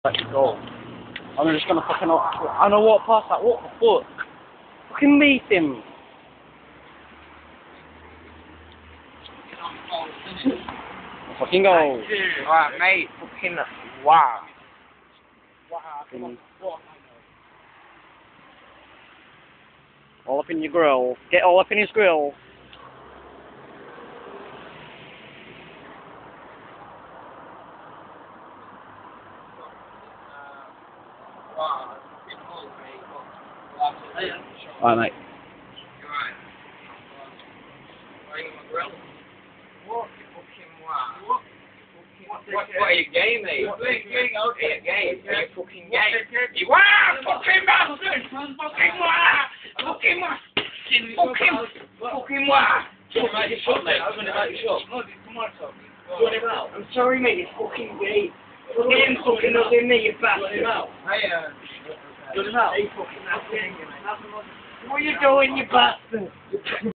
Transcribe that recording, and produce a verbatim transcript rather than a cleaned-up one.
Let's go. I'm just gonna fucking. I know what past that. What the fuck? Fucking meet him. Fucking go. Alright, mate. Fucking wow. Fucking all up in your grill. Get all up in his grill. Alright, mate. What? Fucking wow. What? What, what are you gay, mate? What are you gay? Are you gay? Are you fucking gay? You are fucking bastard! Fucking wow! Fucking wow! Fucking fucking wow! I'm sorry, mate. You're fucking gay. Fucking fucking nothing, mate. You bastard. What are you doing, you bastard?